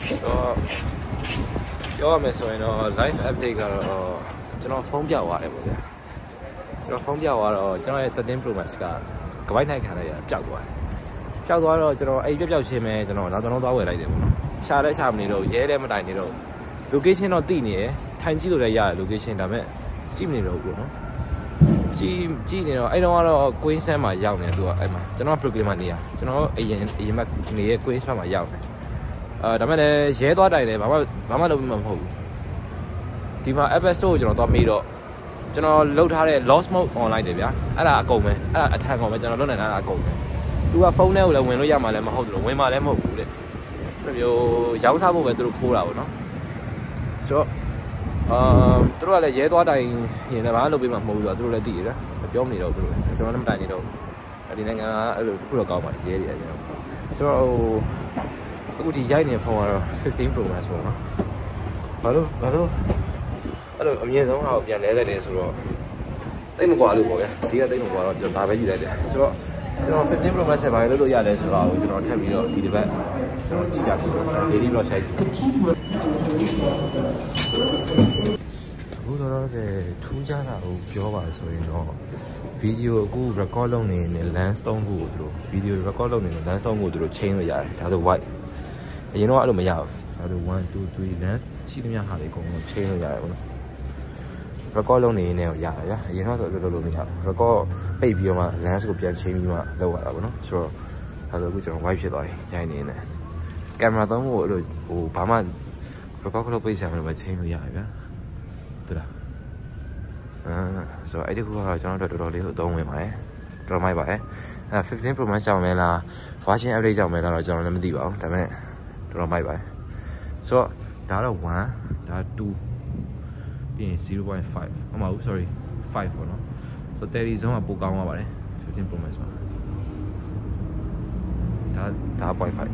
ပြောရမယ်ဆိုရင်တော့ live update ကတော့ကျွန်တော်ဖုန်းပြောက်သွားတယ်ပေါ့ဗျာကျွန်တော်ဖုန်းပြောက်သွားတော့ကျွန်တော်ရဲ့13 Pro Max ကကပိုက်နိုင်ခံလိုက်ရပျောက်သွားတယ်ပျောက်သွားတော့ကျွန်တော်အဲ့ပျောက်ချင်းပဲကျွန်တော်နောက်တော့သွားဝယ်လိုက်တယ်ပေါ့နော်ရှာလဲရှာမနေတော့ရဲလဲမတိုင်နေတော့ location တော့တိနေရထိုင်ကြည့်လို့လည်းရတယ် location ဒါပေမဲ့ကြည့်မနေတော့ဘူးပေါ့နော်ကြည့်နေတော့အဲ့တော့ကတော့ Queensland မှာရောက်နေသူကအဲ့မှာကျွန်တော် Brooklyn မှာနေရကျွန်တော်အရင်မှနေရ Queensland မှာရောက်နေဒါပေမဲ့လည်းရဲသွားတိုင်တယ်ဘာမှလုပ်မှာမဟုတ်ဘူးဒီမှာ App Store ကိုကျွန်တော်သွားမေးတော့ကျွန်တော်လုတ်ထားတဲ့ lost mode online တယ်ဗျာအဲ့ဒါအကုန်ပဲအဲ့ဒါအထက်ကောင်ပဲကျွန်တော်လုတ်နေတာအကုန်ပဲသူကဖုန်းထဲကိုလည်းဝင်လို့ရမှာလည်းမဟုတ်ဘူးဝင်မှာလည်းမဟုတ်ဘူးတဲ့အဲ့လိုမျိုးရောင်းစားဖို့ပဲသူတို့ခိုးတာပေါ့နော်ဆိုတော့သူတို့ကလည်းရဲသွားတိုင်ရင်လည်းဘာလုပ်ပေးမှာမဟုတ်ဘူးဆိုတော့သူတို့လည်းသိရတယ်ပြောမနေတော့ဘူးကျွန်တော်လည်းမတိုင်နေတော့ဒီနိုင်ငံကအဲ့လိုတစ်ခုတော့ကောင်းပါတယ်ရဲတွေအရင်ဆိုတော့အခုဒီရိုက်နေဖုန်းကတော့15 Pro Max ပေါ့နော်ဘာလို့အဲ့လိုအမြင့်ဆုံးဟာကိုပြန်လဲလိုက်တယ်ဆိုတော့တိတ်မကွာလို့ပေါ့ဗျာစီးကတိတ်မကွာတော့ကျွန်တော်ဒါပဲကြည့်လိုက်တယ်ဆိုတော့ကျွန်တော်15 Pro Max ဆက်ပါလို့လို့ရတယ်ဆိုတော့ကျွန်တော်ထပ်ပြီးတော့ဒီတစ်ပတ်ကျွန်တော်ကြည့်ကြတယ်ကျွန်တော် daily vlog ဆိုင်အခုတော့ထူးခြားတာကိုပြောပါဆိုရင်တော့ဗီဒီယိုအခု record လုပ်နေနဲ့ lens သုံးဖို့သူတို့ဗီဒီယို record လုပ်နေနဲ့ lens သုံးဖို့သူတို့ချိန်လို့ရတယ်ဒါဆို white အရင်တော့အဲ့လိုမရဘူးဒါဆို1 2 3 lens ရှိသမျှဟာတွေအကုန်လုံးချိန်လို့ရတယ်ပေါ့နော် record လုပ်နေနေရတယ်ဗျာအရင်တော့ဆိုလို့လို့မရဘူး record ပိတ်ပြီးတော့မှ lens ကိုပြန်ချိန်ပြီးမှလုပ်ရတာပေါ့နော်ဆိုတော့ဒါဆိုအခုကျွန်တော် white ဖြစ်သွားပြီရိုက်နေနေကင်မရာသုံးဖို့အဲ့လိုဟိုဘာမှ record လုပ်ပိတ်စားမှပဲချိန်လို့ရတယ်ဗျာ对啦，ဆိုတော့အဲ့ဒီခုကတော့ကျွန်တော်တို့တော်တော်လေးကိုအသုံးဝင်ပါတယ်တော်တော်မိုက်ပါတယ်15 Pro Max ကြောင့်မဲလား version update ကြောင့်မဲလားတော့ကျွန်တော်လည်းမသိပါဘူးဒါပေမဲ့တော်တော်မိုက်ပါတယ်ဆိုတော့ဒါတော့1ဒါ2ပြီးရင် 0.5 မဟုတ်ဘူး sorry 5ပေါ့နော်ဆိုတော့30 zone ကပိုကောင်းသွားပါတယ်15 Pro Max မှာဒါ 0.5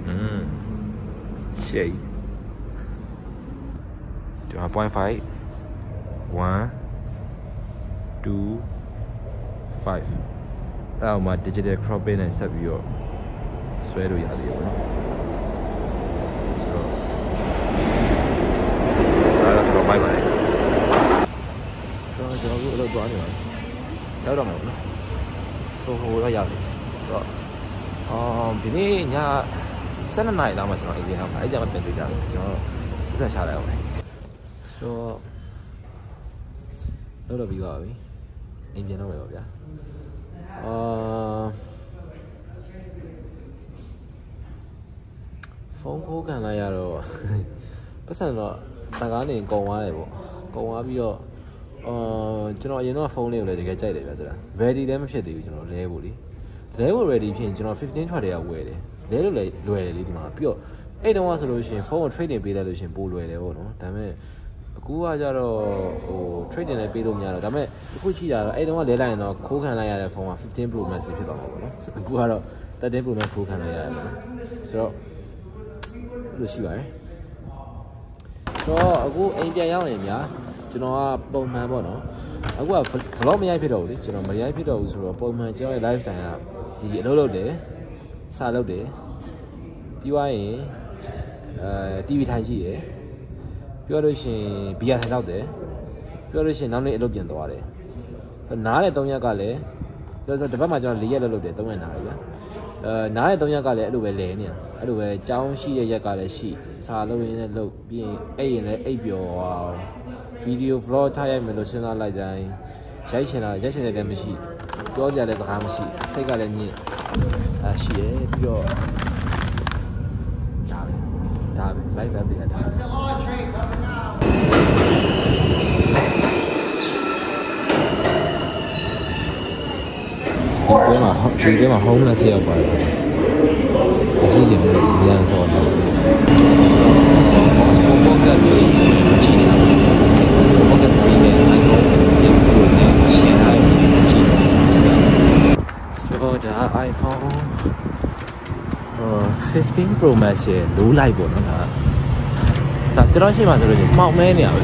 ရှေ့ဒီမှာ 0.5 1 2 5အဲ့တော့မှ digital cropping နဲ့ဆက်ပြီးတော့ဆွဲလို့ရသေးတယ်ပေါ့နော်ဆိုတော့အဲ့တော့မိုက်ပါတယ်ဆိုတော့ကျွန်တော်တို့အဲ့လိုသွားနေပါတယ်ရောက်တော့မှာပေါ့နော်ဆိုဟိုတော့ရောက်တယ်ဆိုတော့ဒီနေ့ည7 နာရီလောက်မှကျွန်တော်အိမ်ပြန်ရောက်မှာအဲ့ကြမှာပြန်တွေ့ကြတယ်ကျွန်တော်ပတ်သက်ချလိုက်အောင်ဆိုတော့တော့ပြီးပါပြီအိမ်ပြန်တော့မယ်ပါဗျာဖုန်းခိုးခံလိုက်ရတော့ပတ်စံတော့တကားနေကုန်သွားတယ်ပေါ့ကုန်သွားပြီးတော့ကျွန်တော်အရင်တော့ဖုန်းလေးကိုလည်းတကယ်ကြိုက်တယ်ဗျာသူလား ready လည်းမဖြစ်သေးဘူးကျွန်တော်လဲဖို့လေလဲဖို့ ready ဖြစ်ရင်ကျွန်တော်15ထွက်တွေကဝယ်တယ်လဲလို့လည်းလွယ်တယ်လေဒီမှာပြီးတော့အဲ့တုန်းကဆိုလို့ရှိရင်ဖုန်းကို trade ပေးလိုက်လို့ရှိရင်ပိုလွယ်တယ်ပေါ့နော်ဒါပေမဲ့အခုကကြတော့ဟို trade နဲ့ပေးလို့မရတော့ဒါပေမဲ့အခုရှိတာတော့အဲ့တုန်းကလဲလိုက်ရင်တော့ခိုးခံလိုက်ရတဲ့ဖုန်းက15 Pro Max ဖြစ်သွားမှာပေါ့နော်အခုကတော့13 Pro Max ခိုးခံလိုက်ရတယ်ပေါ့နော်ဆိုတော့လို့ရှိပါတယ်ဆိုတော့အခုအိမ်ပြန်ရောက်ရင်ဗျာကျွန်တော်ကပုံမှန်ပေါ့နော်အခုက vlog မရိုက်ဖြစ်တော့ဘူးလေကျွန်တော်မရိုက်ဖြစ်တော့ဘူးဆိုတော့ပုံမှန်ကျွန်တော်ရဲ့ live time ကဒီအလုပ်လုပ်တယ်စာလုပ်တယ်ပြီးသွားရင်TV ထိုင်ကြည့်ရယ်ပြောလို့ရှိရင်ဘီယာထိုင်တော့တယ်ပြောလို့ရှိရင်နောက်နေ့အလုပ်ပြန်သွားတယ်ဆိုတော့နားတဲ့3ရက်ကလည်းဆိုတော့ဒီဘက်မှာကျွန်တော်4ရက်လုပ်တယ်3ရက်နားတယ်ဗျာနားတဲ့3ရက်ကလည်းအဲ့လိုပဲလဲနေတာအဲ့လိုပဲကြောင်းရှိတဲ့ရက်ကလည်းရှိစာလုပ်ရင်းနဲ့လုပ်ပြီးရင်အဲ့ရင်လည်းအိပ်ပျော်သွားဗီဒီယို vlog ထားရိုက်မယ်လို့စဉ်းစားလိုက်တိုင်းရိုက်ချင်တယ်လည်းမရှိပြောကြတဲ့စကားမရှိစိတ်ကလည်းညစ်ရှိရပြီးတော့ဒါပဲ live ပဲပြတာဒီထဲမှာ homeless ရောက်ပါတယ်အစီအစဉ်တွေအများဆုံးတော့ဘောကတ်တွေကြီးနေတာဘောကတ်တွေနဲ့ iPhone တွေနဲ့ရှင်းထားပြီးကြီးဆိုတော့ iPhone 15 Pro Max ရဲ့ low light ပေါ့နော်ဒါကျွန်တော်ရှိမှဆိုလို့မှောက်မဲနေရပဲ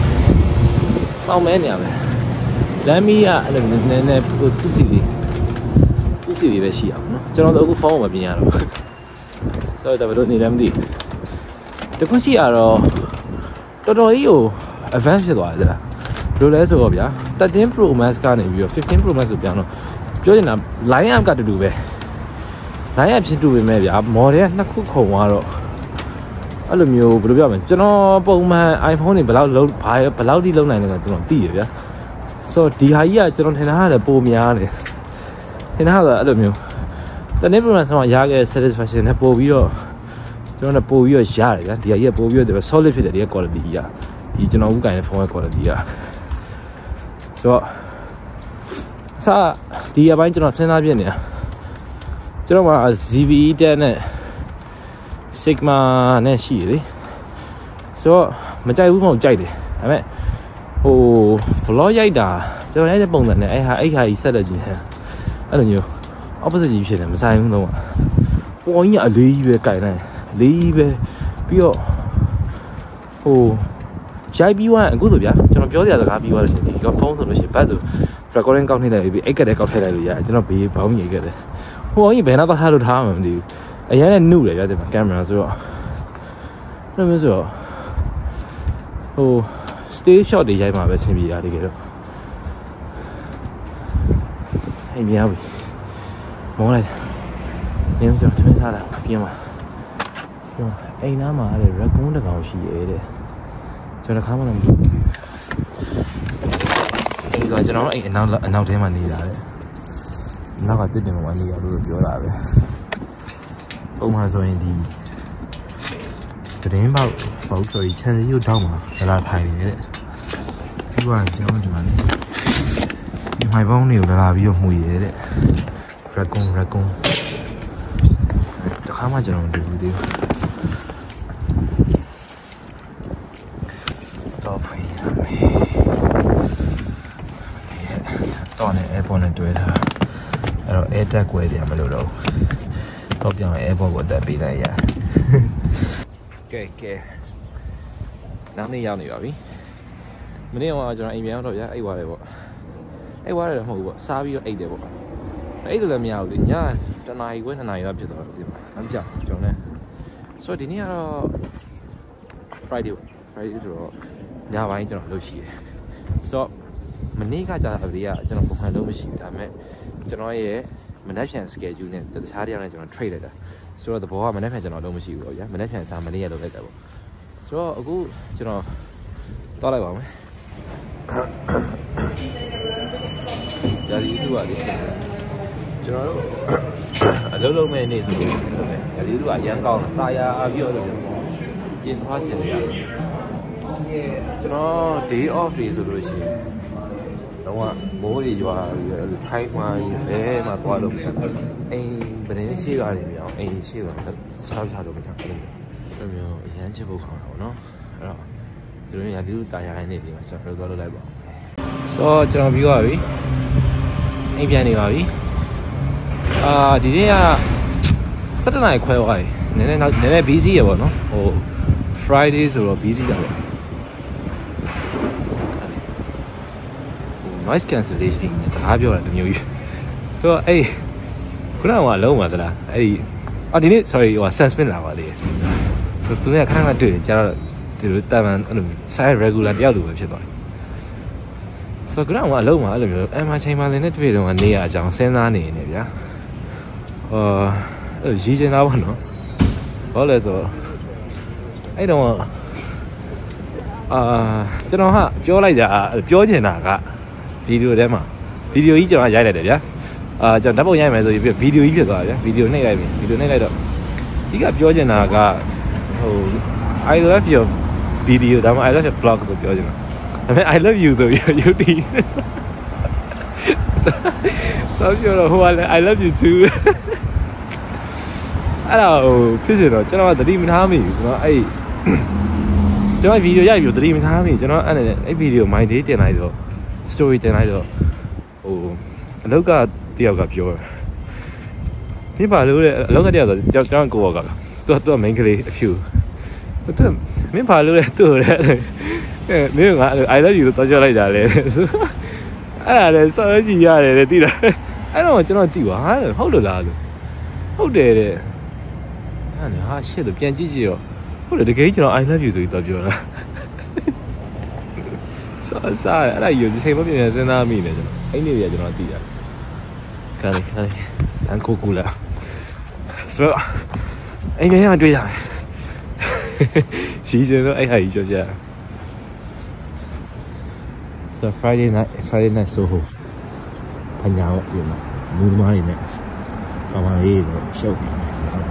လမ်းမီးကအဲ့လိုနည်းနည်းသူစီတွေပဲရှိအောင်နော်ကျွန်တော်တို့အခုဖုန်းကိုမပြင်ရတော့ဆိုတော့ဘယ်လိုနေလဲမသိတတခုရှိရတော့တော်တော်ကြီးကို advance ဖြစ်သွားတယ်လားဘယ်လိုလဲဆိုတော့ဗျာ13 Pro Max ကနေပြီးတော့15 Pro Max ကိုပြောင်းတော့ပြောနေတာ line up ကတူပဲ line up ဖြစ်တူပဲမဲ့ဗျာ model ကနှစ်ခုခုံသွားတော့အဲ့လိုမျိုးဘယ်လိုပြောမလဲကျွန်တော်ပုံမှန် iPhone တွေဘယ်လောက်ထိလုံးနိုင်လဲဆိုတော့ကျွန်တော်သိရဗျာဆိုတော့ဒီဟာကြီးကကျွန်တော်ထင်တာကပိုများတယ်ထင်တာကအဲ့လိုမျိုးတနေ့ပုံမှန်ဆုံးရခဲ့ satisfaction နဲ့ပို့ပြီးတော့ကျွန်တော်ပို့ပြီးတော့ရတယ်ဗျာဒီဟာကြီးကပို့ပြီးတော့ solid ဖြစ်တယ်ဒီက quality ကြီးကဒီကျွန်တော်ဦးကိုင်တဲ့ phone ရဲ့ quality ကဆိုတော့ဒီအပိုင်းကျွန်တော်စဉ်းစားပြနေတာကျွန်တော်က ZVE 10နဲ့ Sigma နဲ့ရှိတယ်လေဆိုတော့မကြိုက်ဘူးမဟုတ်ကြိုက်တယ်ဒါပေမဲ့ဟို vlog ရိုက်တာကျွန်တော်ရိုက်တဲ့ပုံစံနဲ့အဲ့ဟာကြီးဆက်လက်ကြည့်နေအဲ့လိုမျိုး opposite ကြီးဖြစ်တယ်မဆိုင်ဘူးတော့ပေါ်ကြီးအလေးကြီးပဲကြိုက်လိုက်အလေးကြီးပဲပြီးတော့ဟိုရိုက်ပြီးွားအခုဆိုဗျာကျွန်တော်ပြောစရာစကားပြီးွားလို့ရှိရင်ဒီကဖုန်းဆိုလို့ရှိရင်ဘတ်ဆို recording ကောက်ထည့်လိုက်ပြီးအိတ်ကလေးကောက်ထည့်လိုက်လို့ရတယ်ကျွန်တော်ဘေးဘောင်းကြီးခဲ့တယ်ဟိုကြီးဘယ်တော့ထားလို့ထားမှမသိဘူးအရင်နဲ့နှုတ်တယ်ဗျာဒီမှာကင်မရာဆိုတော့အဲ့လိုမျိုးဆိုတော့ဟို stay shot တွေရိုက်မှာပဲဆင်ပြေတာတကယ်တော့အိမ်ပြန်ပြီမောလိုက်နေကျွန်တော်ထမင်းစားလာပြန်ပါအိမ်သားမှာတဲ့ raccoon တကောင်ရှိရဲတဲ့ကျွန်တော်ခါမှလည်းမတွေ့ဘူးအဲ့ဒါကျွန်တော်အိမ်အနောက်ထဲမှာနေတာတဲ့နောက်ကတစ်တင်မှာနေရလို့ပြောတာပဲပုံမှန်ဆိုရင်ဒီသတင်းပေါက် sorry ချန်စီရုပ်တောက်မှာလာထိုင်နေတဲ့ပြီးတော့ကျွန်တော်ဒီမှာနေဒီမိုင်ပေါင်းတွေကိုလာပြီးတော့မှုရတဲ့ raccoon တခါမှကျွန်တော်မတွေ့ဘူးသေးဘူးတော့ဖိနေတော့နဲ့ airport နဲ့တွေ့တာအဲ့တော့ air tag ကွဲတယ်မလို့တော့တော့ပြောင်း airport ကိုတက်ပေးလိုက်ရကဲနောက်နေ့ရောက်နေပါပြီမနေ့ကကျွန်တော်အိမ်ပြန်တော့ဗျာအိတ်သွားတယ်ပေါ့အိတ်သွားတယ်မဟုတ်ဘူးပေါ့စားပြီးတော့အိတ်တယ်ပေါ့အိတ်တယ်လည်းမရဘူးလေညတနာရီခွဲ2နာရီလောက်ဖြစ်သွားတယ်ဒီမှာအမကြောက်ကျွန်တော်လည်းဆိုတော့ဒီနေ့ကတော့ Friday ဆိုတော့ညပိုင်းကျွန်တော်လုပ်ရှိတယ်ဆိုတော့မနေ့ကကြာတာတွေကကျွန်တော်ပုံမှန်လုပ်မရှိဘူးဒါပေမဲ့ကျွန်တော်ရဲ့မနက်ဖြန် schedule နဲ့တခြားတရားနဲ့ကျွန်တော် trade လိုက်တာဆိုတော့သဘောကမနက်ဖြန်ကျွန်တော်လုပ်မရှိဘူးပေါ့ဗျာမနက်ဖြန်စားမနေ့ရလုပ်လိုက်တာပေါ့ဆိုတော့အခုကျွန်တော်သွားလိုက်ပါမယ်ဒါဒီလူကလေကျွန်တော်တို့အလုပ်လုပ်မဲ့နေ့ဆိုလို့ဒါဒီလူကရန်ကောင်းတာယာပြီးတော့ပြင်သွားချင်တယ်ကျွန်တော် day off တွေဆိုလို့ရှိရင်တော့မိုးတွေရွာပြီးထိုင်းမှဘဲမှာသွားလို့အိမ်ဗတင်းရှိကနေပြီးအောင်အိမ်ရှိတော့ချလို့မရဘူးအဲ့လိုမျိုးအရန်ချစ်ဖို့ခေါင်းတော့နော်အဲ့တော့ကျွန်တော်ရာသီဥတုတာယာနေနေမှာကျွန်တော်သွားလို့လိုက်ပါဆိုတော့ကျွန်တော်ပြီးသွားပြီအိမ်ပြန်နေပါပြီဒီနေ့က7 နာရီခွဲသွားပြီနည်းနည်း busy ရပါတော့ဟို Friday ဆိုတော့ busy တာပေါ့ noise cancellation နဲ့စကားပြောတာတမျိုးကြီးဆိုတော့အဲ့ခုနကလုံးပါသလားအဲ့ဒီနေ့ sorry ဟို suspend လာပါလေသူကခဏခဏတွေ့တယ်ကြာတော့ဒီလိုတာမန်အဲ့လို side regular တယောက်လိုပဲဖြစ်သွားတယ်ဆိုတော့ခုနကလုံးပါအဲ့လိုမျိုးအမှချိန်မှလည်းနဲ့တွေ့တော့နေရအကြောင်းစဉ်းစားနေနေဗျာအဲ့ရည်ချင်တာပေါ့နော်ဘာလဲဆိုအဲ့တော့ကျွန်တော်ဟာပြောလိုက်တာပြောချင်တာကဗီဒီယိုထဲမှာဗီဒီယိုကြီးကျွန်တော်ရိုက်လိုက်တယ်ဗျာကျွန်တော်ဓာတ်ပုံရိုက်မယ်ဆိုပြီးဗီဒီယိုကြီးဖြစ်သွားတယ်ဗျာဗီဒီယိုနှိပ်လိုက်ပြီဗီဒီယိုနှိပ်လိုက်တော့ဒီကပြောချင်တာကဟို I love your video ဒါမှ I love your blog ဆိုပြောချင်တာဒါပေမဲ့ I love you ဆိုပြီး YouTube တော့ပြောတော့ဟိုကလည်း I love you too အဲ့တော့ဖြစ်ချင်တော့ကျွန်တော်ကသတိမထားမိဘူးကျွန်တော်အဲ့ကျွန်တော်ဗီဒီယိုရိုက်ပြီးသတိမထားမိကျွန်တော်အဲ့ဗီဒီယို my day တင်လိုက်တော့ story တင်လိုက်တော့ဟိုအလောက်ကတယောက်ကပြောတယ်ဒီပါလို့တဲ့အလောက်ကတယောက်ဆိုကျွန်တော်ကိုကသူက main ကလေးအဖြူသူမင်းပါလို့တဲ့သူ့တဲ့မင်းက I love you လို့တောင်းကြလိုက်တာလေအဲ့ဒါလည်းစော်ကြည့်ရတယ်တဲ့တိလားအဲ့တော့ကျွန်တော်တိပါဟာဟုတ်လို့လားလို့ဟုတ်တယ်တဲ့အဲ့ဒါဟာရှစ်လို့ပြန်ကြည့်ကြည့်တော့ဟဟုတ်တယ်တကယ်ကျွန်တော် I love you ဆိုပြီးတော့ပြောတာစားအဲ့ဒါကြီးဒီချိန်မပြည့်စဉ်းစားမိနေကျွန်တော်အဲ့နေ့တွေကကျွန်တော်သိရတယ်ခါလေးအန်ကိုကူလာဆိုတော့အိမ်ထဲမှာတွေ့ရတယ်ရှိချင်တော့အဲ့ဟာကြီးကြောက်ကြ So Friday night Soho ဖညာတော့ပြင်မှာမူသမားတွေနဲ့ကာမလေးတွေရှုပ်နေတယ်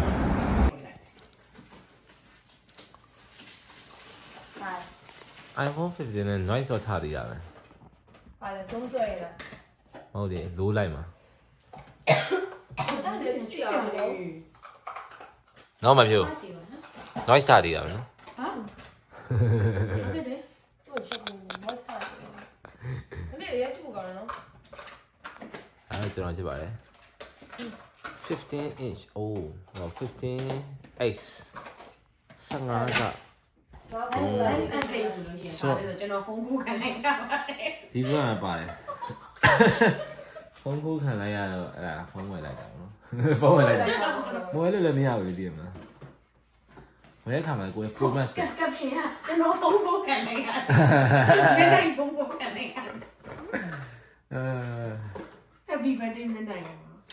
iPhone 15နဲ့ noise တော့ထားသေးရပဲ။ပါတယ်ဆုံးဆွဲရတာ။ဟုတ်တယ်လိုးလိုက်မှာ။အဲ့ဒါကြည့်ရမလို့။နောက်မှပြော။ noise ထားသေးရပဲနော်။ဟာ။ဟုတ်တယ်။သူ့ချက်ကို noise ထားတယ်။အဲ့ဒါရချိုးကောင်းနော်။အဲ့ကျွန်တော်ကြည့်ပါလေ။15 inch oh 15x 15ကဆိုကျွန်တော်ဖုန်းကူးခံလိုက်ရပါတယ်ဒီကပါတယ်ဖုန်းကူးခံလိုက်ရတော့အဲ့ဒါဖုန်းဝယ်လိုက်တာနော်ဖုန်းဝယ်လိုက်တာမဝယ်လို့လည်းမရဘူးလေဒီမှာဝယ်တဲ့ခါမှာကိုယ် Pro Max ကပ်ရှင်ကကျွန်တော်ဖုန်းကူးခံလိုက်ရတယ်မင်းဖုန်းကူးခံလိုက်ရတယ်Happy birthday မင်းနိုင်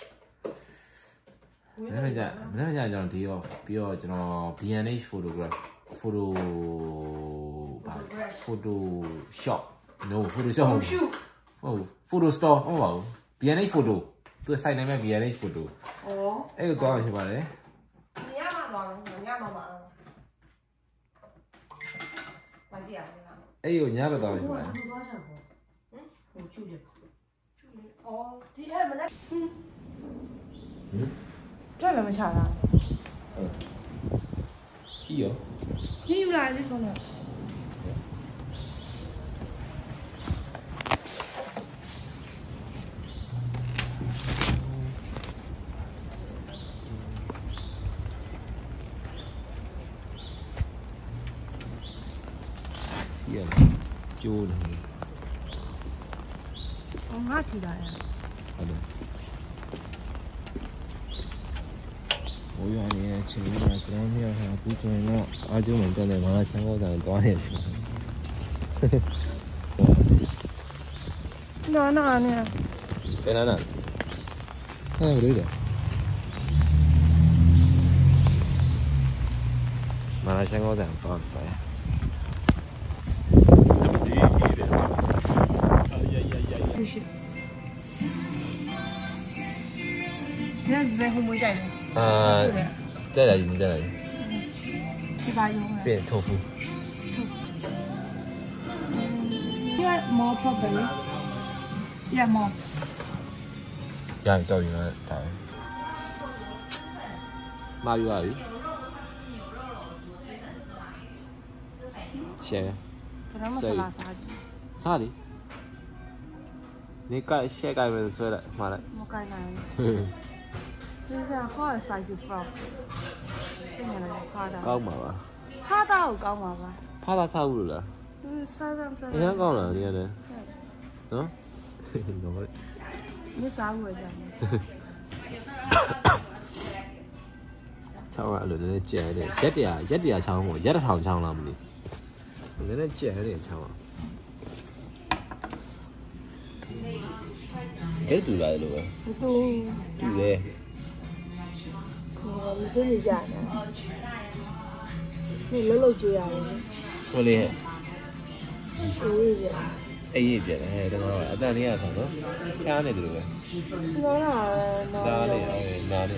မနေ့ကကျွန်တော်ဒီရောပြီးတော့ကျွန်တော် B&H photograph Photoshop no Photoshop oh photo store ဟုတ်ပါဘူး B&H photo သူစိုက်နေမဲ့ B&H photo အဲ့ကိုသွားမှဖြစ်ပါတယ်ညမှာသွားမယ်ညမှာပါမကြည့်ရဘူးလားအဲ့ကိုညဘက်သွားမှဖြစ်ပါတယ်သွားချင်ပေါ့ဟိုကျူတယ်အော်ဒီအဲ့မနေ့ကြက်လည်းမချတာခီရောခီယူလာလေးဆုံးတော့ခီရကျိုးတယ်ငါထီတာရဟုတ်တယ်我原来前面这两天还不错呢，阿舅们在那马上香港站多少钱？哪呢？在哪？那不对的。马上香港站多少钱？谢谢。你那是在红梅站的。再来一斤，再来一斤。这把用了。变豆腐。因为毛泡白，也毛。让到云南打。马鱼阿鱼。咸。这他妈是拉啥的？啥的？你盖先盖没出来，妈的。我盖来。这是好的 spicy frog， 这年来趴的。高嘛吧？趴到高嘛吧？趴到差不多了。三。你看高了，你看的。嗯？你啥味的？差不多了，那煎的，一点长么？一点长了没得？那煎还得长啊。这多来了吧？多嘞。你跟你讲呢？你老久呀？我嘞。哎呀，别了，还等会儿，等你也上头，看那个呗。哪里？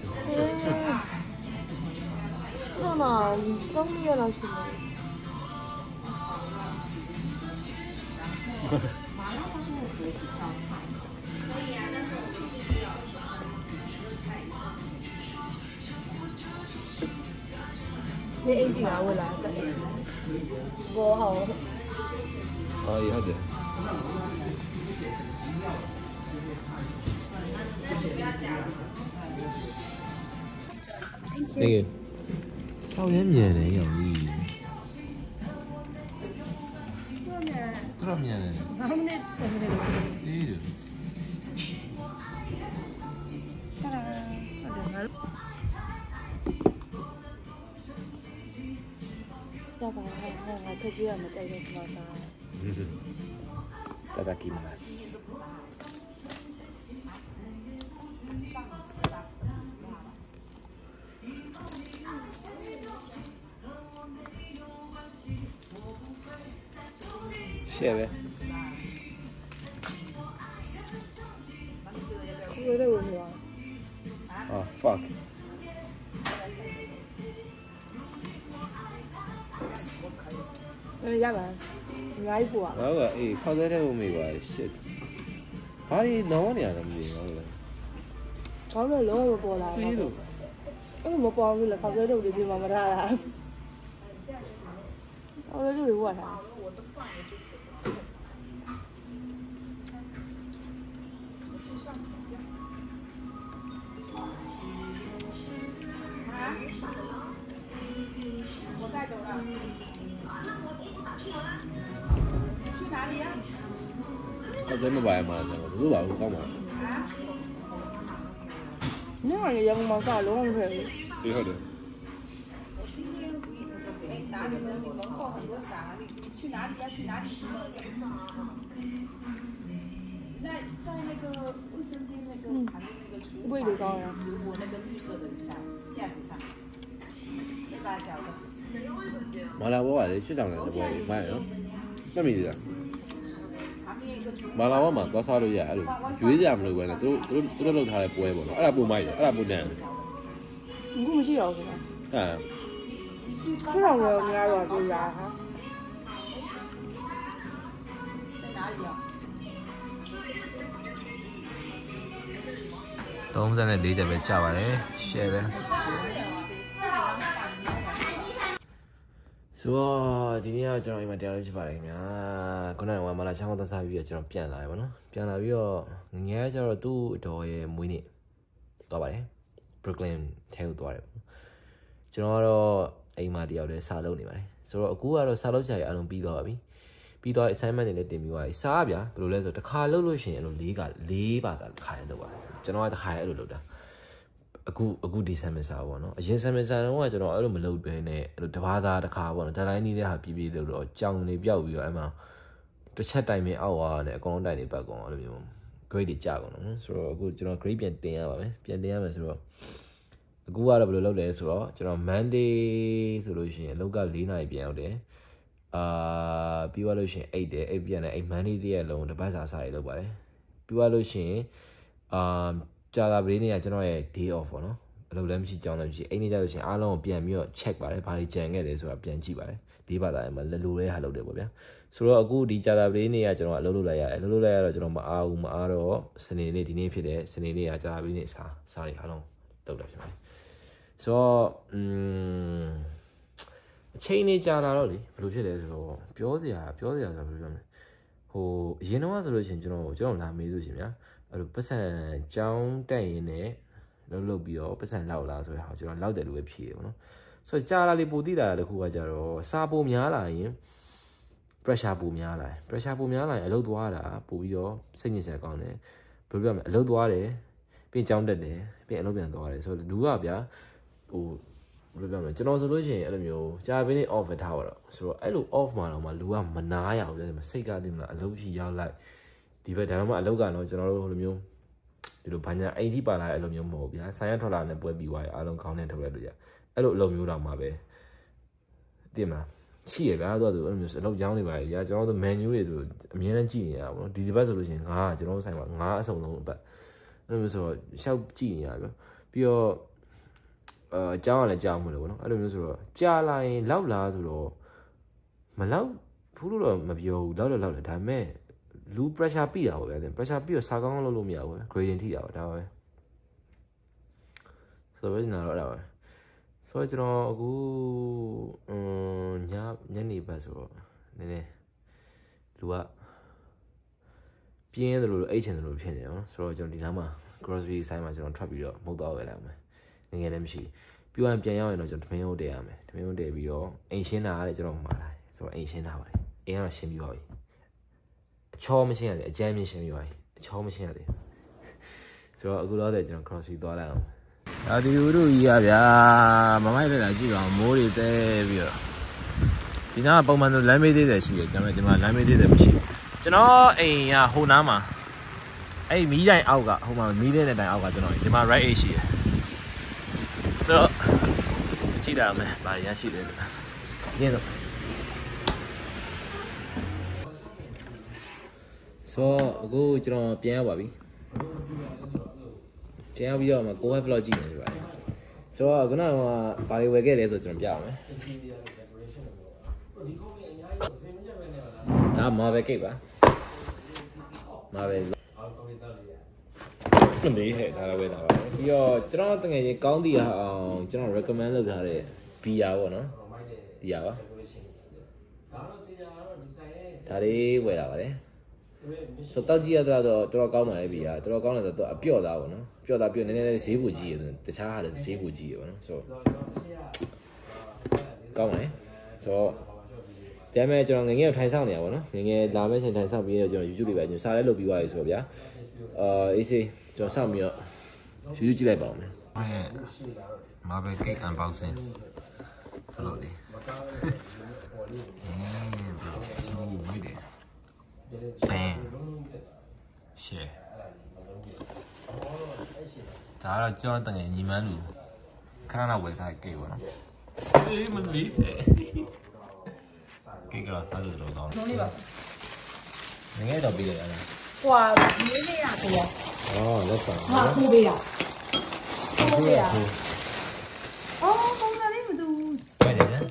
那刚没有拿去吗？你眼睛啊，我来的。我好。啊，以后的。那个烧圆面的有意。多少面呢？他们那什么的？对的。好了，好的。 要把它这边的这个什么啥？ いただきます。谢呗。 有点问题啊。 啊 ，fuck。 那家人，你爱不啊？ 那个，靠在这个没关系。哪里弄的呀？那么地方？ 靠在弄个过来。我没帮你了，靠在这里边妈妈他了。靠在这里我啥？我带走了。去哪里呀？ 靠在没白嘛？那个，不干嘛？ 你看人家我们干弄出来。 对好的。 哪里呢？你们放很多伞，你去哪里呀？去哪里？那在那个卫生间那个旁边那个厨房，有我那个绿色的雨伞架子上，那把小的。 麻辣锅啊，去当然是不买了，那没得。麻辣锅嘛，多少都有，最近没有关了，都弄他来播一播了，阿拉不买的，阿拉不拿。 你不需要是吧？ 啊。 这两个你爱玩就玩哈。在哪里啊？ 東山咧，你就咪炸話咧 share 咧。ဆိုတော့ဒီနေ့ကကျွန်တော်အိမ်မှာတရားလေးဖြစ်ပါတယ်ခင်ဗျာခုနကမလာချောင်းတော့စားပြီးတော့ကျွန်တော်ပြန်လာရပါတော့ပြန်လာပြီးတော့ငငယ်ကျတော့သူ့အတော်ရဲ့မွေးနေ့သွားပါတယ် Brooklyn ထဲကိုသွားတယ်ကျွန်တော်ကတော့အိမ်မှာတယောက်တည်းစာလုပ်နေပါတယ်ဆိုတော့အခုကတော့စာလုပ်ကြရအလုံးပြီးသွားပါပြီပြီးတော့ assignment တွေလည်းတင်ပြီးသွားပြီစားဗျာဘယ်လိုလဲဆိုတော့တစ်ခါလုပ်လို့ရှိရင်အဲ့လို၄ပါတာတစ်ခါရလုပ်ပါတယ်ကျွန်တော်ကတစ်ခါရအဲ့လိုလုပ်တာအခုဒီ semester ပေါ့နော်အရင် semester တုန်းကကျွန်တော်အဲ့လိုမလုပ်ဘဲနဲ့အဲ့လိုတဘာသာတစ်ခါပေါ့နော် deadline နေတဲ့ဟာပြီးလို့တော့ကြောင်နေပြောက်ပြီးတော့အဲ့မှာတစ်ချက်တိုင်ပင်အောက်သွားတယ်အကုန်လုံးတိုင်နေပတ်ကုန်အဲ့လိုမျိုး grade တွေကျကုန်တော့နော်ဆိုတော့အခုကျွန်တော် grade ပြန်တင်ရပါမယ်ပြန်တင်ရမယ်ဆိုတော့အခုကတော့ဘယ်လိုလုပ်လဲဆိုတော့ကျွန်တော် Monday ဆိုလို့ရှိရင်အလုပ်က4နာရီပြန်ရောက်တယ်ပြီးသွားလို့ရှိရင်8တယ်8ပြန်တယ်8 Monday တည်းရဲ့လုံးတစ်ပတ်စာရေးလုပ်ပါတယ်ပြီးသွားလို့ရှိရင်ကြာလာပြီးနေ့ကကျွန်တော်ရဲ့ day off ပေါ့နော်အလုပ်လည်းမရှိကြောင်းလည်းမရှိအဲ့နေ့ကျလို့ရှိရင်အားလုံးကိုပြန်ပြီးတော့ check ပါတယ်ဘာတွေကြံခဲ့တယ်ဆိုတာပြန်ကြည့်ပါတယ်ဒီဘာသာမှာလိုတဲ့ဟာလုပ်တယ်ပေါ့ဗျာဆိုတော့အခုဒီကြာလာပြီးနေ့ကကျွန်တော်အလုပ်လုပ်လိုက်ရတယ်အလုပ်လုပ်လိုက်ရတော့ကျွန်တော်မအားတော့စနေနေ့ဒီနေ့ဖြစ်တယ်စနေနေ့ကကြာလာပြီးနေ့စားရအားလုံးလုပ်တာဖြစ်ပါတယ်ဆိုတော့အချိန်နေကြာလာတော့လေဘယ်လိုဖြစ်လဲဆိုတော့ပြောစရာဆိုဘယ်လိုပြောမလဲဟိုအရင်တော့ဆိုလို့ရှိရင်ကျွန်တော်လာမေးလို့ရှင်ဗျာအဲ့လိုပတ်စံကြောင်းတက်ရင်လည်းလုပ်ပြီးတော့ပတ်စံလောက်လာဆိုရအောင်ကျွန်တော်လောက်တယ်လို့ပဲဖြေတယ်ပေါ့နော်ဆိုတော့ကြာလာလေပိုတိလာတဲ့ခုကကြတော့စာပိုများလာရင် pressure ပိုများလာရင်အလုပ်သွားတာပိုပြီးတော့စိတ်ညစ်စရာကောင်းတယ်ဘယ်လိုပြောမလဲအလုပ်သွားတယ်ပြီးကြောင်းတက်တယ်ပြီးအလုပ်ပြန်သွားတယ်ဆိုတော့လူကဗျာဟိုဘယ်လိုပြောမလဲကျွန်တော်ဆိုလို့ရှိရင်အဲ့လိုမျိုးကြာပြီးနေ off ထားပါတော့ဆိုတော့အဲ့လို off မှာတော့မှလူကမနာရအောင်ပြောတယ်စိတ်ကတည်းကအလုပ်ကြီးရောက်လိုက်ဒီဘက်ဒါတော့မှအလုပ်ကတော့ကျွန်တော်တို့ဟိုလိုမျိုးဒီလိုဘာညာအိမ်ထိပါလာတဲ့အလုပ်မျိုးမဟုတ်ဗျာဆိုင်ရထွက်လာတဲ့ပွဲပြီးသွားရအားလုံးခေါင်းနဲ့ထုတ်လိုက်လို့ရအဲ့လိုအလုပ်မျိုးတော့မှပဲသိမလားရှိရဗျာတော့သူအဲ့လိုမျိုးအလုပ်ကြောင်းတွေပါရကျွန်တော်တို့ menu တွေသူအမြဲတမ်းကြည့်နေရပါဘောဒီဘက်ဆိုလို့ရှိရင်ငါးကျွန်တော်တို့ဆိုင်မှာငါးအစုံလုံးအပတ်အဲ့လိုမျိုးဆိုတော့ရှောက်ကြည့်နေရဗျာပြီးတော့ကြောင်းကလည်းကြောင်းမလို့ပေါ့နော်အဲ့လိုမျိုးဆိုတော့ကြာလာရင်လောက်လာဆိုတော့မလောက်ဘူးလို့တော့မပြောဘူးလောက်တယ်ဒါပေမဲ့လူ pressure ပြီးတာပေါ့ဗျာ pressure ပြီးတော့စာကောင်းလုပ်လို့မရဘူး grading ထိတာပေါ့ဒါပါပဲဆိုတော့ကျွန်တော်တော့အဲ့ဒါပဲဆိုတော့ကျွန်တော်အခုညနေဘက်ဆိုတော့နည်းနည်းလူကပြင်းတယ်လို့အိတ်ချင်တယ်လို့ဖြစ်နေတယ်နော်ဆိုတော့ကျွန်တော်ဒီနားမှာ grocery ဆိုင်မှာကျွန်တော်ထွက်ပြီးတော့မဟုတ်တော့ပဲလာမယ်ငယ်လည်းမရှိပြီးတော့ပြန်ရောက်ရင်တော့ကျွန်တော်ထမင်းဟုတ်တယ်ရမယ်ထမင်းဟုတ်တယ်ပြီးတော့အိမ်ရှင်းတာလည်းကျွန်တော်မှာလာဆိုတော့အိမ်ရှင်းတာပါတယ်အိမ်ကတော့ရှင်းပြီးပါပြီအချောမရှင်းရတယ်အကြမ်းမြင့်ရှင်းပြီးပါပြီအချောမရှင်းရတယ်ဆိုတော့အခုတော့ကျွန်တော် grocery သွားလိုက်အောင်ဒီလူတို့ကြီးရဗျာမမိုက်လိုက်တာကြည့်ပါဦးမိုးတွေတဲပြီးတော့ဒီနားပုံမှန်ဆိုလမ်းမေးသေးတယ်ရှိတယ်ကျွန်တော်ဒီမှာလမ်းမေးသေးတယ်မရှိဘူးကျွန်တော်အိမ်ကဟိုနားမှာအဲ့မီးတိုင်အောက်ကဟိုမှာမီးတဲ့တိုင်အောက်ကကျွန်တော်ဒီမှာ right edge ရှိတယ်ဆိုတော့ကြည့်ရမယ်ဗာရရှိတယ်ရင်းတော့ဆိုအခုကျွန်တော်ပြန်ရောက်ပါပြီပြန်ရောက်ပြီးတော့မှကိုယ်ဟက်ဘလော့ကြည့်နေပြီပါတယ်ဆိုတော့ခုနကဘာတွေဝယ်ခဲ့လဲဆိုကျွန်တော်ပြအောင်မယ်ဒါမာဘယ်ကိတ်ပါမာဘယ်နေဟဲ့ဒါလည်းဝယ်တာပါပြီးတော့ကျွန်တော်တကယ်ကြီးကောင်းသည်အောင်ကျွန်တော် recommend လုပ်ထားတဲ့ဘီယာပေါ့နော်ဒီယာပါဒါလေးဝယ်တာပါတယ်ဆိုတော့ကြည့်ရတော့တော်တော်ကောင်းပါလေဘီယာတော်တော်ကောင်းတယ်ဆိုတော့အပြော့သားပေါ့နော်ပျော့သားပျော့နည်းနည်းဈေးပူကြီးရတယ်တခြားဟာလည်းဈေးပူကြီးရပေါ့နော်ဆိုတော့ကောင်းပါလေဆိုတော့ဒါပေမဲ့ကျွန်တော်ငငယ်ထိုင်ဆောင်နေရပါတော့ငငယ်လာမယ့်ချိန်ထိုင်ဆောင်ပြီးတော့ကျွန်တော် YouTube တွေပဲကျွန်တော်စားလဲလုပ်ပြီးသွားပြီဆိုတော့ဗျာအေးစေးကျွန်တော်စောင့်ပြီးတော့ YouTube ကြည့်လိုက်ပါဦးမယ်မာဘယ်ကိတ် unboxing ဖလို့လေဒီဝိတယ်ဘန်ရှယ်ဒါတော့ကျွန်တော်တကယ်ညီမလူခဏလောက်ဝယ်စားကိတ်ပေါ့နော်အေးမလီကိတ်ကတော့စားလို့တော့ကောင်းတယ်လုံးလေးပါငယ်တော့ပြီးရတယ်လားဟွာလေးလေးရကိုအော်လက်ဆောင်ဟာခိုးပေးရခိုးပေးရအော်ပုံစံလေးမတူပဲတယ်နော်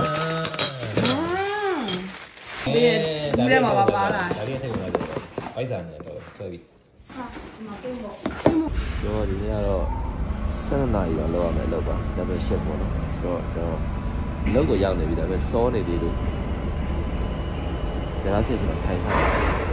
ဒီဘူးထဲမှာပါလာဒါလေးထည့်နေတော့ပိုက်ဆံနဲ့တော့ဆွဲပြီးစားမပေးဘူးတော့ဒီနေ့ကတော့7 နာရီတော့လောက်ရမယ်လောက်ပါဒါပေမဲ့ရှက်ပေါ့နော်ဆိုတော့ကျွန်တော်လောက်ကိုရောက်နေပြီဒါပေမဲ့စောနေသေးလို့ကျန်တဲ့ဆက်ကျွန်တော်ထိုင်စား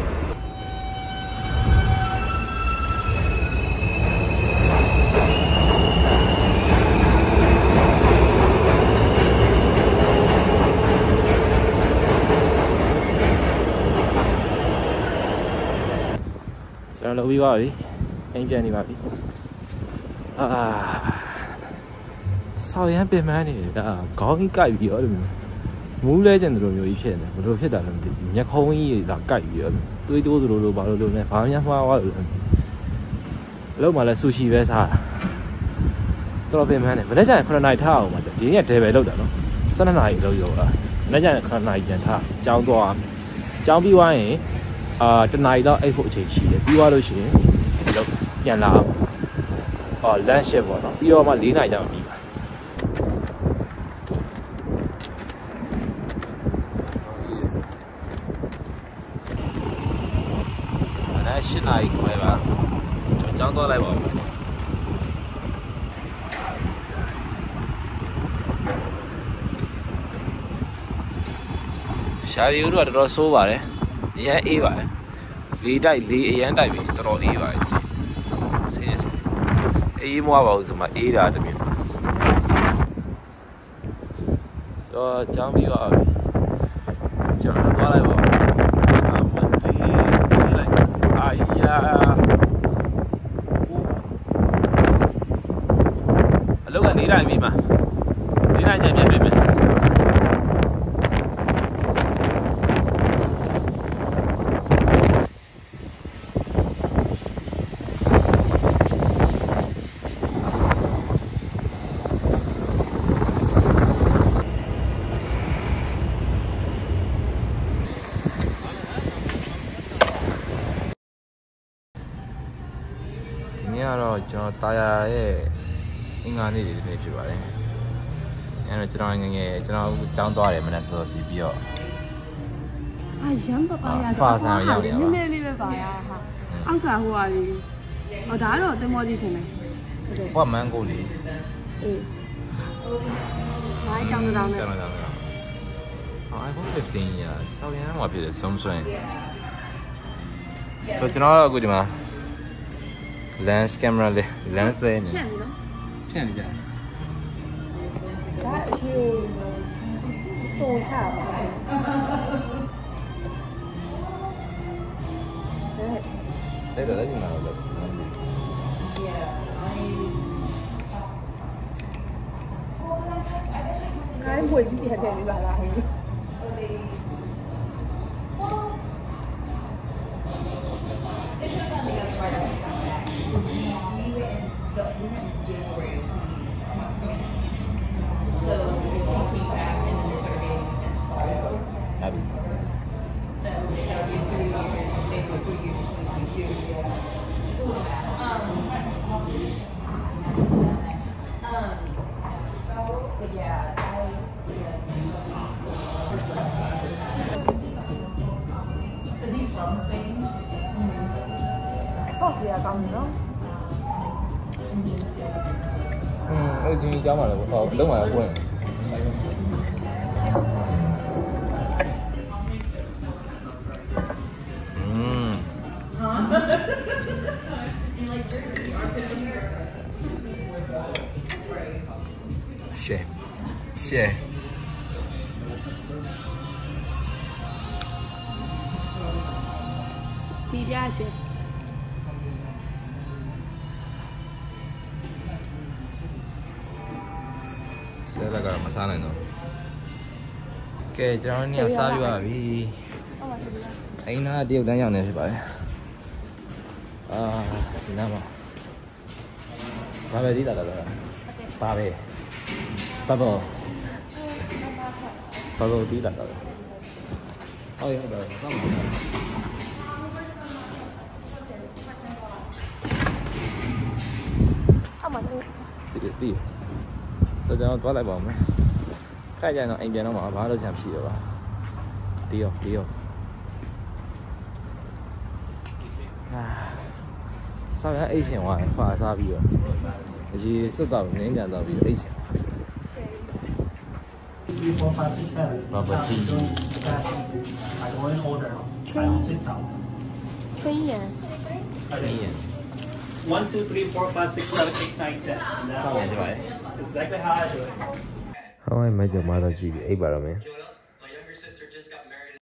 ကျွန်တော်လုပ်ပြီးပါပြီအိမ်ပြန်နေပါပြီဆောင်းရမ်းပင်မန်းနေတာခေါင်းကြီးကိုက်ပြီးတော့အဲ့လိုမူးလဲကျင်တို့မျိုးကြီးဖြစ်နေဘယ်လိုဖြစ်တာလဲမသိဘူးမျက်ခုံးကြီးလာကိုက်ပြီးတော့တွေးတိုးသလိုလိုဘာလို့လို့လဲဘာမှမှားသွားလို့လဲအလုပ်မှလည်းဆူရှီပဲစားတော်တော်ပင်မန်းနေမနေ့ကျရင်9 နာရီထားအောင်ပါဒီနေ့ကဒဲပဲလောက်တာနော်12 နာရီလောက်ရောမနေ့ကျရင်9 နာရီပြန်ထားကြောင်းသွားကြောင်းပြီးသွားရင်တနာရီတော့အိတ်ဖို့အချိန်ရှိတယ်ပြီးသွားလို့ရှိရင်လောက်ပြန်လာလန့်ရှစ်ပေါ့နော်ပြီးတော့မှ4 နာရီကျမှပြီးပါ8 နာရီခွဲပါကျွန်တော်ကြောင်းသွားလိုက်ပါဦးရှာရီတို့ကတော်တော်ဆိုးပါတယ်အရန်အေးပါတယ်လေတိုက်လေအရန်တိုက်ပြီးတော်တော်အေးပါတယ်ဆေးအေးမွားပါဘူးဆိုမှအေးတာတမျိုးဆိုတော့ကြောင်းပြီးပါပြီကျွန်တော်သွားလိုက်ပါဦးအလုပ်က4 တိုင်းပြီမှာ4 တိုင်းညပြန်ပြင်မယ်တော့ကျွန်တော်တာယာရဲ့အင်္ဂါနေ့တွေဖြစ်ပါတယ်။အဲတော့ကျွန်တော်ငငယ်ကျွန်တော်ကျောင်းသွားတယ်မနက်စောစီပြီးတော့ရမ်းပါပါရစားနည်းနည်းလေးပဲပါရဟာအောက်ကဟိုဟာလေးဒါကတော့တင်မောကြီးထင်တယ်ဟိုကမန်ဂိုလေးအေးကျောင်းတောင်းနဲ့ iPhone 15ရဆောက်ရမ်းမှာဖြစ်တယ် Samsung ဆိုကျွန်တော်အခုဒီမှာlens camera လေး lens လေးနေဖြန့်နေကြဒါအရှိကိုတုံချပါတဲ့တော့ဒီမှာတော့ခိုင်းပွေပြီးပြတယ်ပြပါလားဟဲ့ကောင်းတယ်နော်အဲ့ဒီကြောင်းပါလေဟောလုံးဝပွင့်ရှယ်ဒီပြရှယ်ဆဲလကမစားနိုင်တော့ကဲကျွန်တော်နေ့စားပြပါပြီအိမ်နာတရုတ်တန်းရောက်နေဖြစ်ပါတယ်ဒီနားမှာဘာပဲဒီလာတော့ဘာပဲဘာလို့ဒီလာတော့ဟုတ်ရဲ့တော့ကောင်းပါအမတို့ဒီတော့ကျွန်တော်သွားလိုက်ပါဦးမယ်ခိုက်ကြတော့အိမ်ပြန်တော့မှာဘာလို့ချင်ဖြစ်ရောပါတီးရောစားရအိတ်ချင်သွားဖာစားပြီးတော့အကြီးစွတ်တော့နင်းကြတော့ပြီးအိတ်ချင်ဘာပဲတီး春燕 1, 2, 3, 4, 5, 6, 7, 8, 9, 10. Exactly how I do it. How I made your mother GB 8 bar, man.